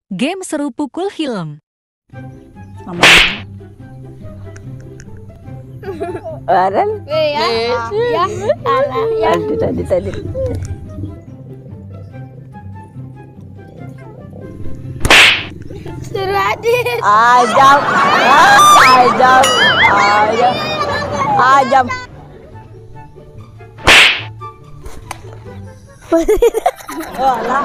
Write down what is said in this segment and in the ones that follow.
Game seru Pukul Helm. Bareng. Ya. Tadi. Suruh Adit. Ajam. Walah.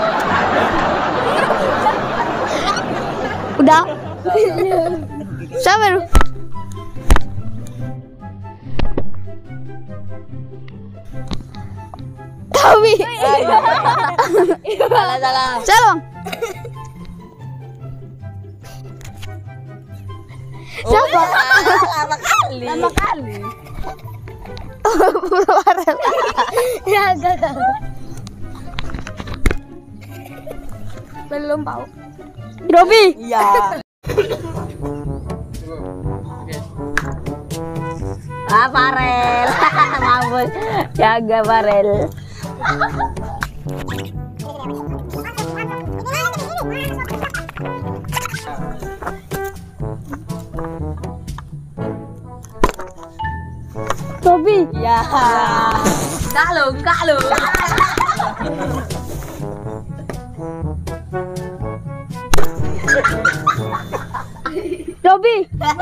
Udah. Sabar. Tapi. Salah. Salam. Siapa? Lama kali. Ya, gagal. Belum tahu. Robi. Iya. Farel. Mampus. Jaga Farel. Robi. Ya. Enggak lu. Robi.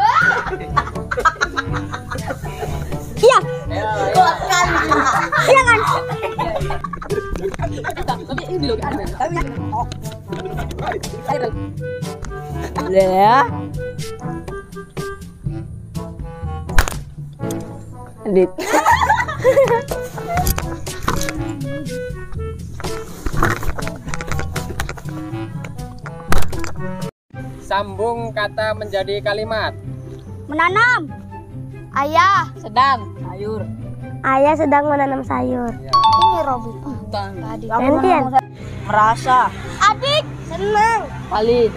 Iya. Kuat kan? Iya kan? Tapi ini belum ada. Ya. Adit. Sambung kata menjadi kalimat. Menanam. Ayah. Sedang sayur. Ayah sedang menanam sayur. Ya. Ini Robi. Tadi. Gantian. Merasa. Adik senang. Palit.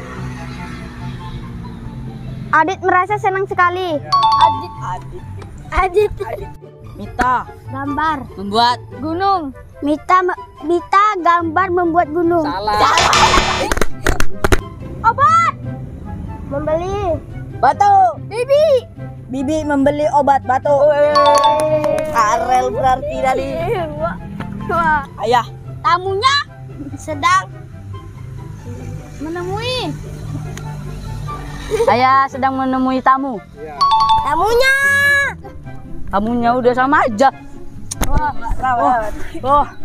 Adit merasa senang sekali. Adit. Mita. Gambar. Membuat. Gunung. Mita gambar membuat gunung. Salah. Obat. Membeli. Batu. Bibi membeli obat batu. Farel berarti tadi. Wah. Ayah. Tamunya sedang menemui. Ayah sedang menemui tamu. Ya. Tamunya. Tamunya udah sama aja. Wah. Oh.